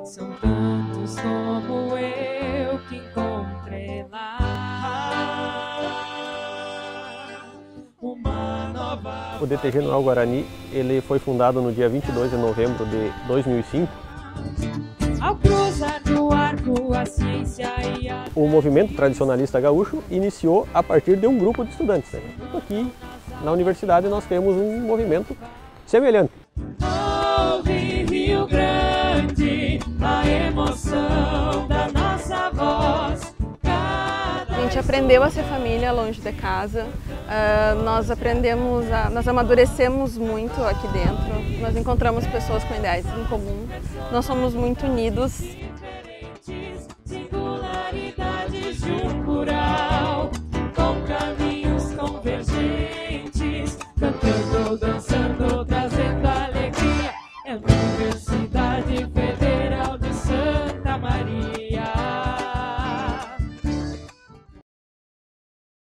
São tantos como eu que encontrei lá uma nova. O DTG Noel Guarani ele foi fundado no dia 22 de novembro de 2005. Ao cruzar no arco a ciência e a... O movimento tradicionalista gaúcho iniciou a partir de um grupo de estudantes. Aqui na universidade nós temos um movimento semelhante. Ouve Rio Grande, a emoção da nossa voz. A gente aprendeu a ser família longe de casa, nós amadurecemos muito aqui dentro, nós encontramos pessoas com ideias em comum, nós somos muito unidos. Diferentes,